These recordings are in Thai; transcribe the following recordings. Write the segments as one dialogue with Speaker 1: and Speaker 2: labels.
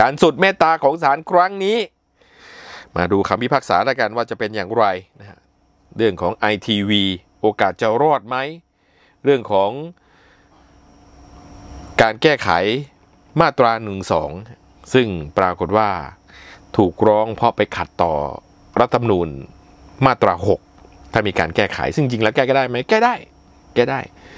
Speaker 1: การสุดเมตตาของศาลครั้งนี้มาดูคำพิพากษาแล้วกันว่าจะเป็นอย่างไรนะฮะเรื่องของ ITV โอกาสจะรอดไหมเรื่องของการแก้ไขมาตรา 112 ซึ่งปรากฏว่าถูกร้องเพราะไปขัดต่อรัฐธรรมนูญมาตรา 6 ถ้ามีการแก้ไขซึ่งจริงแล้วแก้ได้ไหมแก้ได้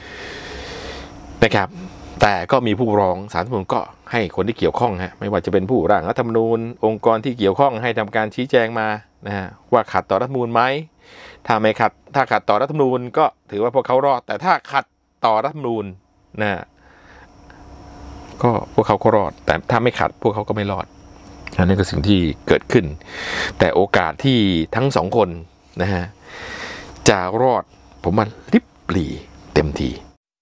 Speaker 1: นะครับแต่ก็มีผู้ร้องศาลรัฐธรรมนูญก็ให้คนที่เกี่ยวข้องไม่ว่าจะเป็นผู้ร่างรัฐธรรมนูญองค์กรที่เกี่ยวข้องให้ทำการชี้แจงมานะฮะว่าขัดต่อรัฐธรรมนูญไหมถ้าไม่ขัดถ้าขัดต่อรัฐธรรมนูญก็ถือว่าพวกเขารอดแต่ถ้าขัดต่อรัฐธรรมนูญนะก็พวกเขาก็รอดแต่ถ้าไม่ขัดพวกเขาก็ไม่รอดอันนี้ก็สิ่งที่เกิดขึ้นแต่โอกาสที่ทั้งสองคนนะฮะจะรอดผมมันริบหรี่เต็มที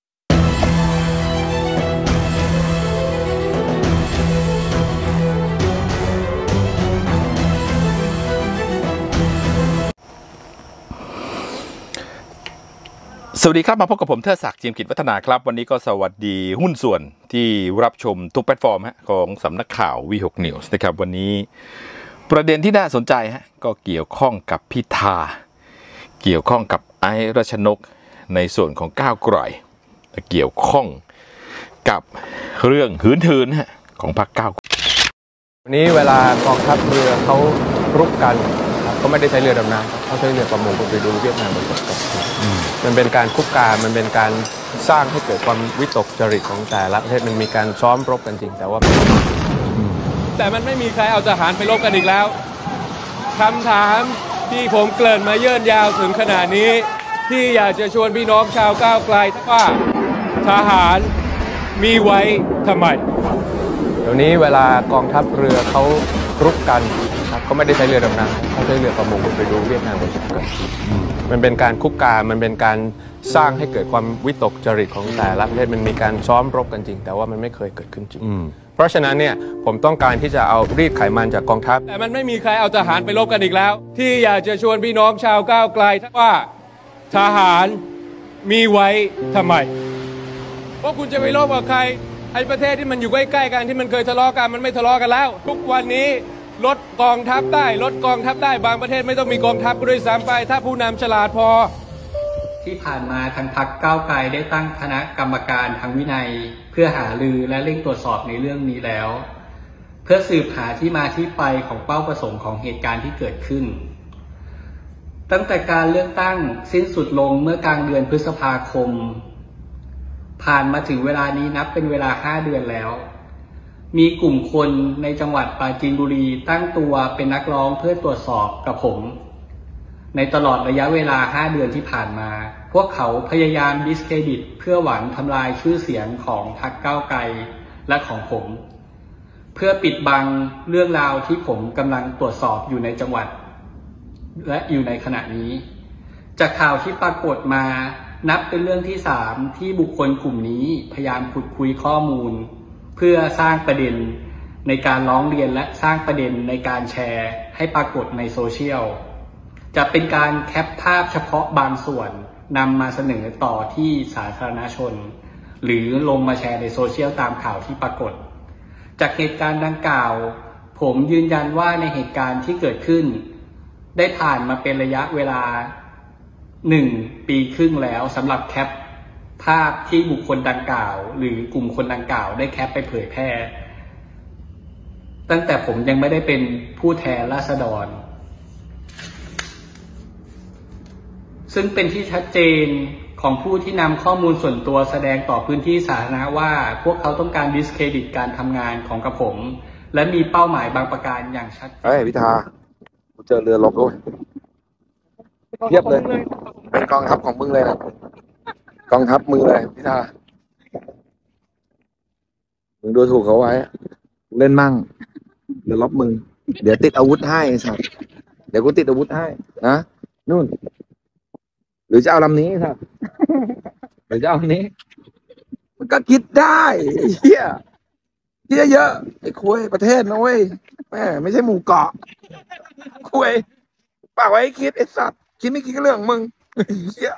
Speaker 1: สวัสดีครับมาพบกับผมเทิดศักดิ์ เจียมกิจวัฒนาครับวันนี้ก็สวัสดีหุ้นส่วนที่รับชมทุกแพลตฟอร์มของสำนักข่าว V6 News นะครับวันนี้ประเด็นที่น่าสนใจก็เกี่ยวข้องกับพิธาเกี่ยวข้องกับไอ้รัชนกในส่วนของก้าวไกลเกี่ยวข้องกับเรื่องหืนถืนของพรรคก้าว
Speaker 2: วันนี้เวลากองทัพเรือเขารุกกันเขาไม่ได้ใช้เรือดำน้ำเขาใช้เรือประมงไปดูเวียดนามบนบกมันเป็นการคุกคามมันเป็นการสร้างให้เกิดความวิตกจริตของแต่ละประเทศมันมีการซ้อมรบกันจริงแต่มันไม่มีใครเอาทหารไปรบกันอีกแล้วคำถามที่ผมเกริ่นมาเยื่นยาวถึงขนาดนี้ที่อยากจะชวนพี่น้องชาวก้าวไกลว่าทหารมีไว้ทำไมเดี๋ยวนี้เวลากองทัพเรือเขารุกกันเขาไม่ได้ใช้เรือดำน้ำเขาใช้เรือประมงไปดูเวียดนามบนบกมันเป็นการคุกคามมันเป็นการสร้างให้เกิดความวิตกจริตของแต่ละประเทศมันมีการซ้อมรบกันจริงแต่ว่ามันไม่เคยเกิดขึ้นจริงเพราะฉะนั้นเนี่ยผมต้องการที่จะเอารีดไขมันจากกองทัพแต่มันไม่มีใครเอาทหารไปรบกันอีกแล้วที่อยากจะชวนพี่น้องชาวก้าวไกลว่าทหารมีไว้ทำไมเพราะคุณจะไปรบกับใครไอ้ประเทศที่มันอยู่ใกล้ๆกันที่มันเคยทะเลาะกันมันไม่ทะเลาะกันแล้วทุกวันนี้ลดกองทัพได้บางประเทศไม่ต้องมีกองทัพด้วยซ้ำไปถ้าผู้นำฉลาดพอ
Speaker 3: ที่ผ่านมาทางพรรคก้าวไกลได้ตั้งคณะกรรมการทางวินัยเพื่อหารือและเร่งตรวจสอบในเรื่องนี้แล้วเพื่อสืบหาที่มาที่ไปของเป้าประสงค์ของเหตุการณ์ที่เกิดขึ้นตั้งแต่การเลือกตั้งสิ้นสุดลงเมื่อกลางเดือนพฤษภาคมผ่านมาถึงเวลานี้นับเป็นเวลา5 เดือนแล้วมีกลุ่มคนในจังหวัดปราจีนบุรีตั้งตัวเป็นนักร้องเพื่อตรวจสอบกับผมในตลอดระยะเวลา5 เดือนที่ผ่านมาพวกเขาพยายามดิสเครดิตเพื่อหวังทำลายชื่อเสียงของพรรคก้าวไกลและของผมเพื่อปิดบังเรื่องราวที่ผมกำลังตรวจสอบอยู่ในจังหวัดและอยู่ในขณะนี้จากข่าวที่ปรากฏมานับเป็นเรื่องที่3ที่บุคคลกลุ่มนี้พยายามขุดคุยข้อมูลเพื่อสร้างประเด็นในการร้องเรียนและสร้างประเด็นในการแชร์ให้ปรากฏในโซเชียลจะเป็นการแคปภาพเฉพาะบางส่วนนำมาเสนอต่อที่สาธารณชนหรือลงมาแชร์ในโซเชียลตามข่าวที่ปรากฏจากเหตุการณ์ดังกล่าวผมยืนยันว่าในเหตุการณ์ที่เกิดขึ้นได้ผ่านมาเป็นระยะเวลา1 ปีครึ่งแล้วสำหรับแคปภาพที่บุคคลดังกล่าวหรือกลุ่มคนดังกล่าวได้แคปไปเผยแพร่ตั้งแต่ผมยังไม่ได้เป็นผู้แทนราษฎรซึ่งเป็นที่ชัดเจนของผู้ที่นำข้อมูลส่วนตัวแสดงต่อพื้นที่สาธารณะว่าพวกเขาต้องการดิสเครดิตการทำงานของกระผมและมีเป้าหมายบางประการอย่างชัดเจน
Speaker 4: พิธาเจอเรือรบด้วยเทียบเลยเป็นกองทัพของมึงเลยนะกองทัพมึงเลยพิธามึงดูถูกเขาไว้เล่นมั่งเรือรบมึงเดี๋ยวติดอาวุธให้สัตว์เดี๋ยวกูติดอาวุธให้นะนู่นหรือจะเอาลำนี้ครับหรือจะเอานี้มันก็คิดได้เฮียคิดเยอะไอ้คุยประเทศนะเว้ยแม่ไม่ใช่หมู่เกาะคุยปากไว้คิดไอ้สัตว์คิดไม่คิดก็เรื่องของมึงเฮีย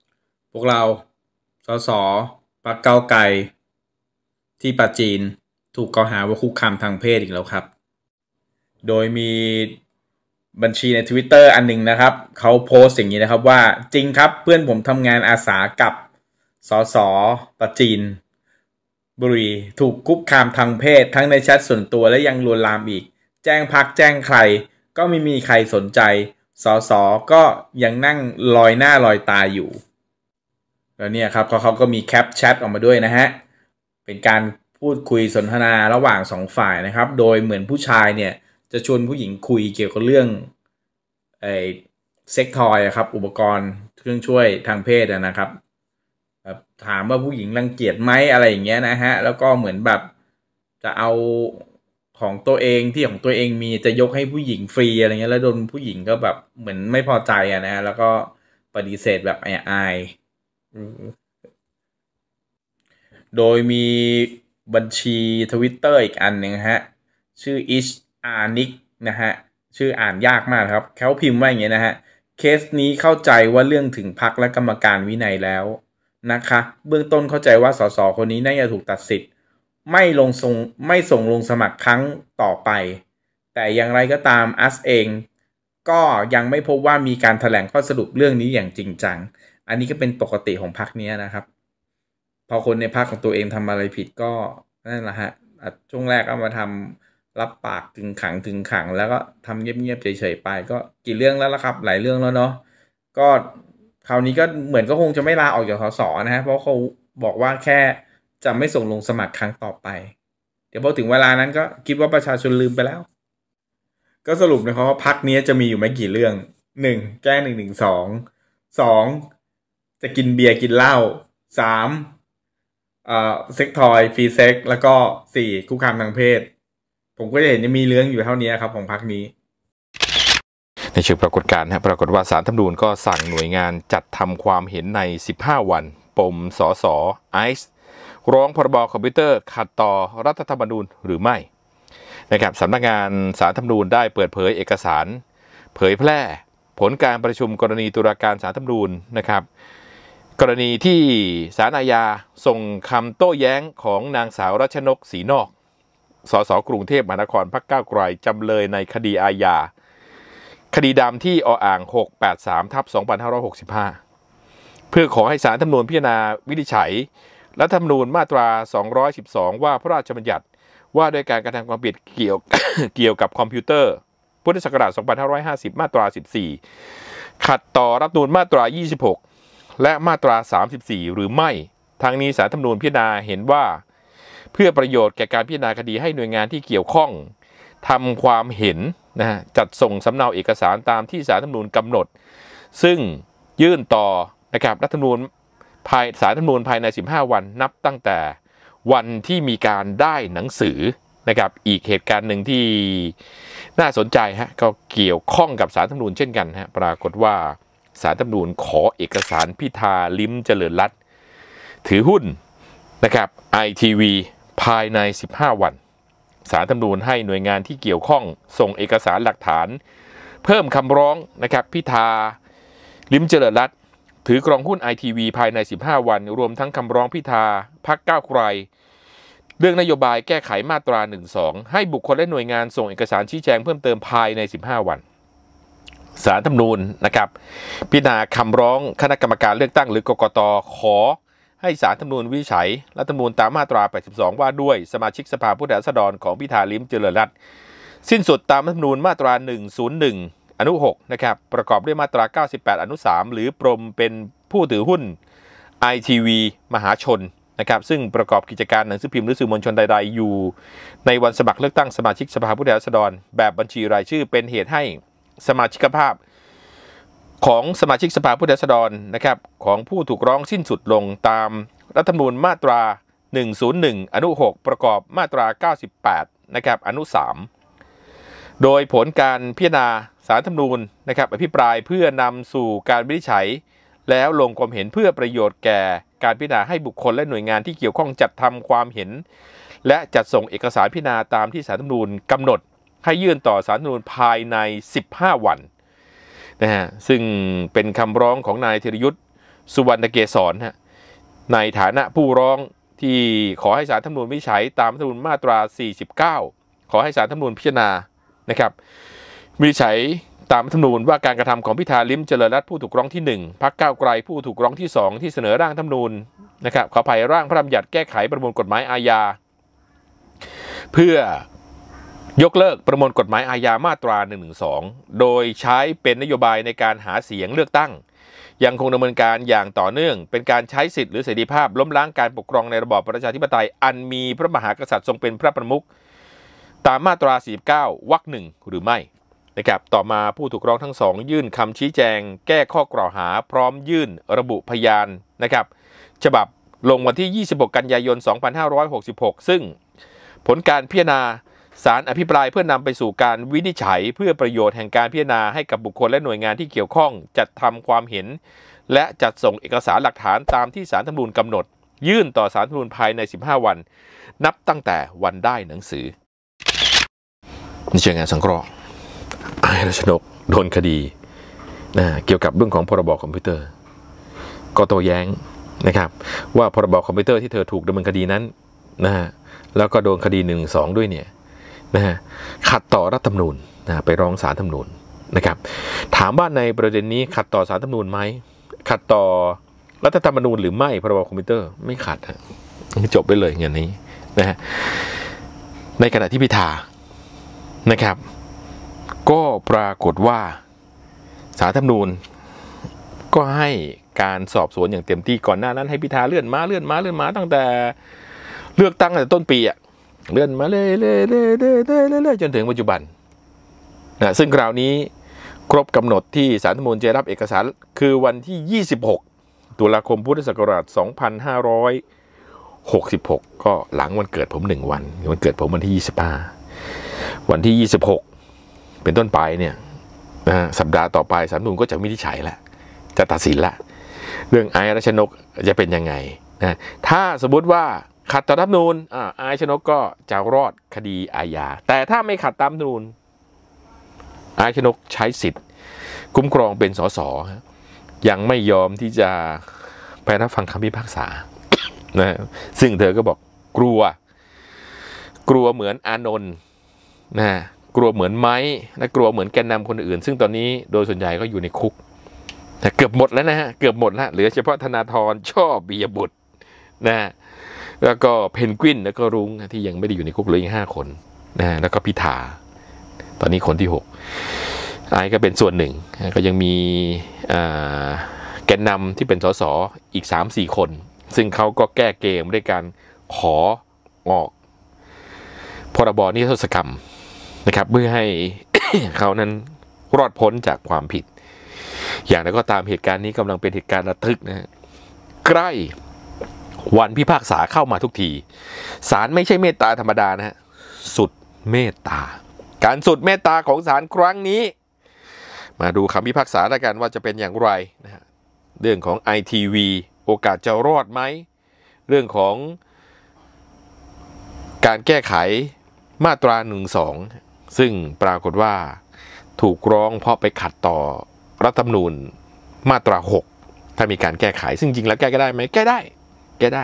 Speaker 5: พวกเราสสพรรคก้าวไกลที่ปราจีนถูกกล่าวหาว่าคุกคามทางเพศอีกแล้วครับโดยมีบัญชีใน Twitter อันหนึ่งนะครับเขาโพสต์อย่างนี้นะครับว่าจริงครับเพื่อนผมทำงานอาสากับสสปจีนบุรีถูกคุกคามทางเพศทั้งในแชทส่วนตัวและยังลวนลามอีกแจ้งพักแจ้งใครก็ไม่มีใครสนใจสสก็ยังนั่งลอยหน้าลอยตาอยู่แล้วเนี่ยครับเขาก็มีแคปแชทออกมาด้วยนะฮะเป็นการพูดคุยสนทนาระหว่างสองฝ่ายนะครับโดยเหมือนผู้ชายเนี่ยจะชวนผู้หญิงคุยเกี่ยวกับเรื่องเซ็กทอยครับอุปกรณ์เครื่องช่วยทางเพศนะครับถามว่าผู้หญิงรังเกียจไหมอะไรอย่างเงี้ยนะฮะแล้วก็เหมือนแบบจะเอาของตัวเองที่ของตัวเองมีจะยกให้ผู้หญิงฟรีอะไรเงี้ยแล้วโดนผู้หญิงก็แบบเหมือนไม่พอใจนะฮะแล้วก็ปฏิเสธแบบอายโดยมีบัญชี Twitter อีกอันหนึ่งฮะชื่อ Nick นะฮะชื่ออ่านยากมากครับเขาพิมพ์ว่าอย่างเงี้ยนะฮะเคสนี้เข้าใจว่าเรื่องถึงพรรคและกรรมการวินัยแล้วนะคะเบื้องต้นเข้าใจว่าสสคนนี้น่าจะถูกตัดสิทธิ์ไม่ส่งลงสมัครครั้งต่อไปแต่อย่างไรก็ตามอัสเองก็ยังไม่พบว่ามีการแถลงข้อสรุปเรื่องนี้อย่างจริงจังอันนี้ก็เป็นปกติของพรรคนี้นะครับพอคนในพรรคของตัวเองทำอะไรผิดก็นั่นแหละฮะช่วงแรกเอามาทำรับปากถึงขังแล้วก็ทำเงียบๆเฉยๆไปก็กี่เรื่องแล้วล่ะครับหลายเรื่องแล้วเนาะก็คราวนี้ก็เหมือนก็คงจะไม่ลาออกจากสสนะฮะเพราะเขาบอกว่าแค่จะไม่ส่งลงสมัครครั้งต่อไปเดี๋ยวพอถึงเวลานั้นก็คิดว่าประชาชนลืมไปแล้วก็สรุปนะครับว่าพรรคนี้จะมีอยู่ไม่กี่เรื่อง1แก้112 2จะกินเบียร์กินเหล้า3เซ็กทอยฟรีเซ็กแล้วก็4คุกคามทางเพศผมก็จะเห็นจะมีเรื่องอยู่เท่านี้ครับของพรรคนี้
Speaker 1: ในเชิงปรากฏการณ์ปรากฏว่าศาลรัฐธรรมนูญก็สั่งหน่วยงานจัดทำความเห็นใน15วันปมสสไอซ์ร้องพรบคอมพิวเตอร์ขัดต่อรัฐธรรมนูญหรือไม่นะครับสำนักงานศาลรัฐธรรมนูญได้เปิดเผยเอกสารเผยแพร่ผลการประชุมกรณีตุลาการศาลรัฐธรรมนูญนะครับกรณีที่ศาลอาญาส่งคำโต้แย้งของนางสาวรัชนกศรีนอกสสกรุงเทพมหานครพรรคก้าวไกลจำเลยในคดีอาญาคดีดำที่อ่าง683/2565เพื่อขอให้ศาลรัฐธรรมนูญพิจารณาวินิจฉัยรัฐธรรมนูญมาตรา212ว่าพระราชบัญญัติว่าด้วยการกระทำความผิดเกี่ยวกับคอมพิวเตอร์พุทธศักราช2550มาตรา14ขัดต่อรัฐธรรมนูญมาตรา26และมาตรา34หรือไม่ทางนี้ศาลรัฐธรรมนูญพิจารณาเห็นว่าเพื่อประโยชน์แก่การพิจารณาคดีให้หน่วยงานที่เกี่ยวข้องทำความเห็นจัดส่งสำเนาเอกสารตามที่ศาลรัฐธรรมนูญกำหนดซึ่งยื่นต่อนะครับรัฐธรรมนูญศาลรัฐธรรมนูญภายใน15วันนับตั้งแต่วันที่มีการได้หนังสือนะครับอีกเหตุการณ์หนึ่งที่น่าสนใจก็เกี่ยวข้องกับศาลรัฐธรรมนูญเช่นกันปรากฏว่าศาลรัฐธรรมนูญขอเอกสารพิธาลิ้มเจริญรัตน์ถือหุ้นนะครับ ITV ภายใน15วันศาลรัฐธรรมนูญให้หน่วยงานที่เกี่ยวข้องส่งเอกสารหลักฐานเพิ่มคำร้องนะครับพิธาลิ้มเจริญรัตน์ถือกรองหุ้น ITV ภายใน15วันรวมทั้งคำร้องพิธาพรรคก้าวไกลเรื่องนโยบายแก้ไขมาตรา12ให้บุคคลและหน่วยงานส่งเอกสารชี้แจงเพิ่มเติมภายใน15วันศาลรัฐธรรมนูญนะครับพิจารณาคำร้องคณะกรรมการเลือกตั้งหรือกกต.ขอให้ศาลรัฐธรรมนูญวินิจฉัยรัฐธรรมนูญตามมาตรา82ว่าด้วยสมาชิกสภาผู้แทนราษฎรของพิธาลิ้มเจริญรัตน์สิ้นสุดตามรัฐธรรมนูญมาตรา101อนุ6นะครับประกอบด้วยมาตรา98อนุ3หรือปรมเป็นผู้ถือหุ้น ITV มหาชนนะครับซึ่งประกอบกิจการหนังสือพิมพ์หรือสื่อมวลชนใดๆอยู่ในวันสมัครเลือกตั้งสมาชิกสภาผู้แทนราษฎรแบบบัญชีรายชื่อเป็นเหตุให้สมาชิกภาพของสมาชิกสภาผู้แทนราษฎรนะครับของผู้ถูกร้องสิ้นสุดลงตามรัฐธรรมนูญมาตรา101อนุ6ประกอบมาตรา98นะครับอนุ3โดยผลการพิจารณาศาลรัฐธรรมนูญนะครับอภิปรายเพื่อนำสู่การวินิจฉัยแล้วลงความเห็นเพื่อประโยชน์แก่การพิจารณาให้บุคคลและหน่วยงานที่เกี่ยวข้องจัดทำความเห็นและจัดส่งเอกสารพิจารณาตามที่ศาลรัฐธรรมนูญกำหนดให้ยื่นต่อศาลรัฐธรรมนูญภายใน15วันนะฮะซึ่งเป็นคำร้องของนายธีรยุทธสุวรรณเกษรในฐานะผู้ร้องที่ขอให้ศาลรัฐธรรมนูญวินิจฉัยตามรัฐธรรมนูญมาตรา 49 ขอให้ศาลรัฐธรรมนูญพิจารณานะครับวินิจฉัยตามรัฐธรรมนูญว่าการกระทำของพิธาลิ้มเจริญรัตน์ผู้ถูกร้องที่1พรรคก้าวไกลผู้ถูกร้องที่2ที่เสนอร่างรัฐธรรมนูญนะครับขออภัยร่างพระราชบัญญัติแก้ไขประมวลกฎหมายอาญาเพื่อยกเลิกประมวลกฎหมายอาญามาตรา112โดยใช้เป็นนโยบายในการหาเสียงเลือกตั้งยังคงดำเนินการอย่างต่อเนื่องเป็นการใช้สิทธิหรือเสรีภาพล้มล้างการปกครองในระบอบประชาธิปไตยอันมีพระมหากษัตริย์ทรงเป็นพระประมุขตามมาตรา 49 วรรค 1หรือไม่นะครับต่อมาผู้ถูกร้องทั้งสองยื่นคำชี้แจงแก้ข้อกล่าวหาพร้อมยื่นระบุพยานนะครับฉบับลงวันที่ 26 กันยายน 2566 ซึ่งผลการพิจารณาศาลอภิปรายเพื่อนำไปสู่การวินิจฉัยเพื่อประโยชน์แห่งการพิจารณาให้กับบุคคลและหน่วยงานที่เกี่ยวข้องจัดทำความเห็นและจัดส่งเอกสารหลักฐานตามที่ศาลรัฐธรรมนูญกำหนดยื่นต่อศาลรัฐธรรมนูญภายใน15 วันนับตั้งแต่วันได้หนังสือในเชิงงานสังเคราะห์อายรัชนกโดนคดีเกี่ยวกับเรื่องของพรบคอมพิวเตอร์ก็โต้แย้งนะครับว่าพรบคอมพิวเตอร์ที่เธอถูกดำเนินคดีนั้นนะฮะแล้วก็โดนคดี112ด้วยเนี่ยนะฮะขัดต่อรัฐธรรมนูญไปร้องศาลรัฐธรรมนูญนะครับถามว่าในประเด็นนี้ขัดต่อศาลรัฐธรรมนูญไหมขัดต่อรัฐธรรมนูญหรือไม่พรบคอมพิวเตอร์ไม่ขัดจบไปเลยอย่างนี้นะฮะในขณะที่พิธานะครับก็ปรากฏว่าศาลรัฐธรรมนูญก็ให้การสอบสวนอย่างเต็มที่ก่อนหน้านั้นให้พิธาเลื่อนมาตั้งแต่เลือกตั้งแต่ต้นปีเลื่อนมาเรื่อยจนถึงปัจจุบันนะซึ่งคราวนี้ครบกำหนดที่ศาลรัฐธรรมนูญจะรับเอกสารคือวันที่26 ตุลาคมพุทธศักราช 2566ก็หลังวันเกิดผม1 วันวันเกิดผมวันที่25วันที่26เป็นต้นไปเนี่ยสัปดาห์ต่อไปศาลรัฐธรรมนูญก็จะวินิจฉัยแล้วจะตัดสินละเรื่องอายรัชนกจะเป็นยังไงนะถ้าสมมติว่าขัดต่อรัฐธรรมนูญอายรัชนกก็จะรอดคดีอาญาแต่ถ้าไม่ขัดตามรัฐธรรมนูญอายรัชนกใช้สิทธิ์คุ้มครองเป็นสสยังไม่ยอมที่จะไปรับฟังคำพิพากษานะซึ่งเธอก็บอกกลัวเหมือนอานนท์นะกลัวเหมือนไม้และกลัวเหมือนแกนนำคนอื่นซึ่งตอนนี้โดยส่วนใหญ่ก็อยู่ในคุกเกือบหมดแล้วนะฮะเกือบหมดแล้วเหลือเฉพาะธนาธรช่อปิยบุตรนะแล้วก็เพนกวินแล้วก็รุ้งที่ยังไม่ได้อยู่ในคุกเหลืออีก5 คนนะแล้วก็พิธาตอนนี้คนที่6ไอ้ก็เป็นส่วนหนึ่งก็ยังมีแกนนำที่เป็นสสอีก 3-4 คนซึ่งเขาก็แก้เกมด้วยการขอออกพรบนิรโทษกรรมนะครับเพื่อให้ เขานั้นรอดพ้นจากความผิดอย่างไรก็ตามเหตุการณ์นี้กำลังเป็นเหตุการณ์ระทึกนะใกล้วันพิพากษาเข้ามาทุกทีศาลไม่ใช่เมตตาธรรมดานะฮะสุดเมตตาการสุดเมตตาของศาลครั้งนี้มาดูคำพิพากษาแล้วกันว่าจะเป็นอย่างไรนะฮะเรื่องของ ITV โอกาสจะรอดไหมเรื่องของการแก้ไขมาตรา112ซึ่งปรากฏว่าถูกร้องเพราะไปขัดต่อรัฐธรรมนูญมาตรา6ถ้ามีการแก้ไขซึ่งจริงแล้วแก้ได้ไหมแก้ได้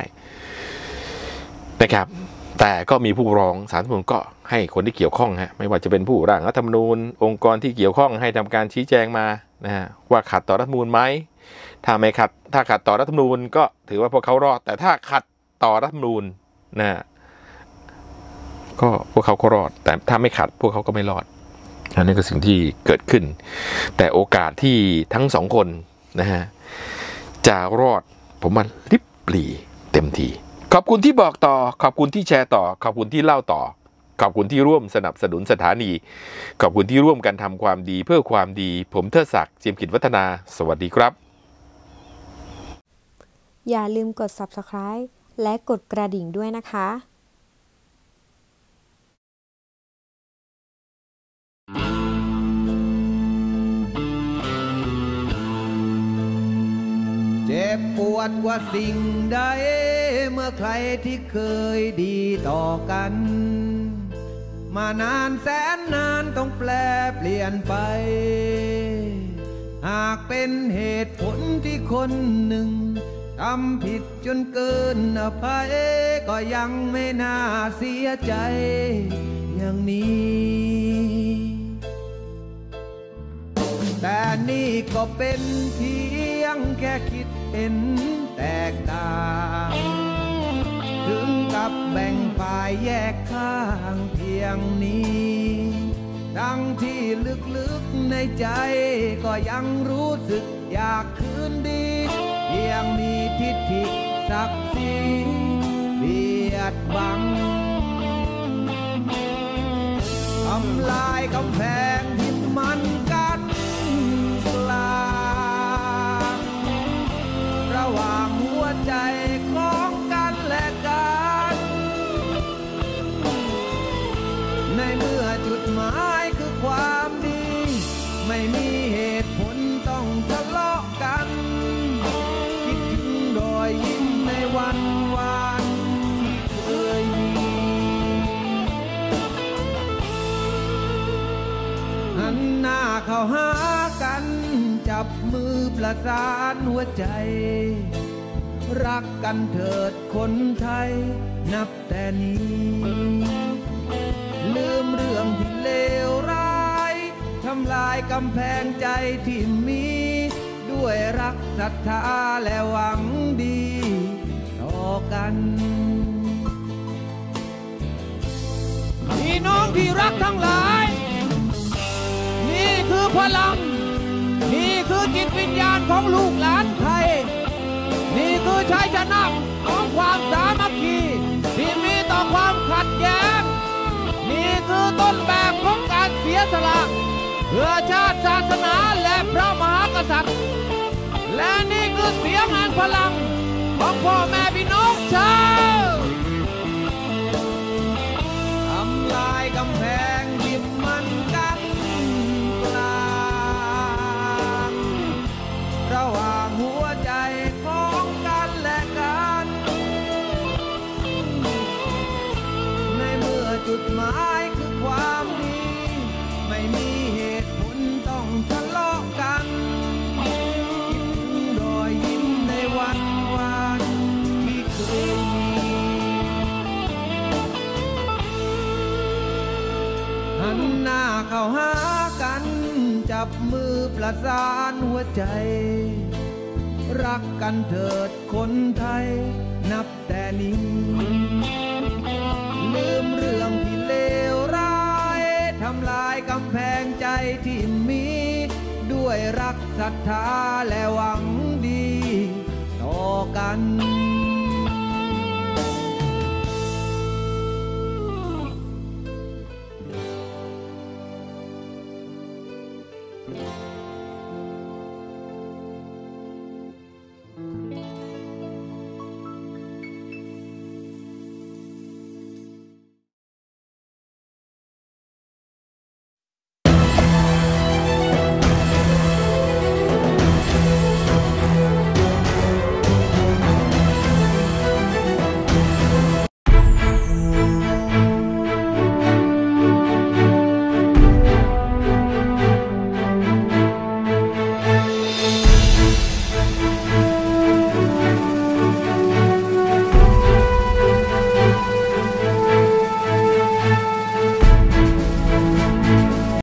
Speaker 1: นะครับแต่ก็มีผู้ร้องศาลรัฐธรรมนูญก็ให้คนที่เกี่ยวข้องไม่ว่าจะเป็นผู้ร่างรัฐธรรมนูญองค์กรที่เกี่ยวข้องให้ทำการชี้แจงมานะฮะว่าขัดต่อรัฐธรรมนูญไหมถ้าไม่ขัดถ้าขัดต่อรัฐธรรมนูญก็ถือว่าพวกเขารอดแต่ถ้าขัดต่อรัฐธรรมนูญนะก็พวกเขาก็รอดแต่ถ้าไม่ขัดพวกเขาก็ไม่รอดอันนี้ก็สิ่งที่เกิดขึ้นแต่โอกาสที่ทั้ง2 คนนะฮะจะรอดผมมันริบหรี่เต็มทีขอบคุณที่บอกต่อขอบคุณที่แชร์ต่อขอบคุณที่เล่าต่อขอบคุณที่ร่วมสนับสนุนสถานีขอบคุณที่ร่วมกันทำความดีเพื่อความดีผมเทิดศักดิ์ เจียมกิจวัฒนาสวัสดีครับ
Speaker 6: อย่าลืมกด Subscribe และกดกระดิ่งด้วยนะคะ
Speaker 7: เจ็บปวดกว่าสิ่งใดเมื่อใครที่เคยดีต่อกันมานานแสนนานต้องแปลเปลี่ยนไปหากเป็นเหตุผลที่คนหนึ่งทำผิดจนเกินอภัยก็ยังไม่น่าเสียใจอย่างนี้แต่นี่ก็เป็นเพียงแค่คิดเห็นแตกต่างถึงกับแบ่งฝ่ายแยกข้างเพียงนี้ทั้งที่ลึกๆในใจก็ยังรู้สึกอยากคืนดีเพียงมีทิฐิศักดิ์ศรีเบียดบังทำลายกำแพงที่มันกันกลางระหว่างหัวใจของกันและกันในเมื่อจุดหมายคือความดีไม่มีเหตุผลต้องทะเลาะกันคิดถึงรอยยิ้มในวันวานที่เคยมีหันหน้าเข้าหากันจับมือประสานหัวใจรักกันเถิดคนไทยนับแต่นี้ลืมเรื่องที่เลวร้ายทำลายกำแพงใจที่มีด้วยรักศรัทธาและหวังดีต่อกันพี่น้องที่รักทั้งหลายนี่คือพลังนี่คือจิตวิญญาณของลูกหลานไทยนี่คือชัยชนะของความสามัคคีที่มีต่อความขัดแย้งนี่คือต้นแบบของการเสียสละเพื่อชาติศาสนาและพระมหากษัตริย์และนี่คือเสียงแห่งพลังของพ่อแม่พี่น้องชาวทำลายกำแพงที่มันกันกลางระหว่างหัวใจของกันและกันในเมื่อจุดหมายคือความดีไม่มีเหตุผลต้องทะเลาะกันคิดถึงรอยยิ้มในวันวานที่เคยมีหันหน้าเข้าหากันจับมือประสานหัวใจรักกันเถิดคนไทยนับแต่นี้ลืมเรื่องที่เลวร้ายทำลายกำแพงใจที่มีด้วยรักศรัทธาและหวังดีต่อกัน
Speaker 8: Yeah.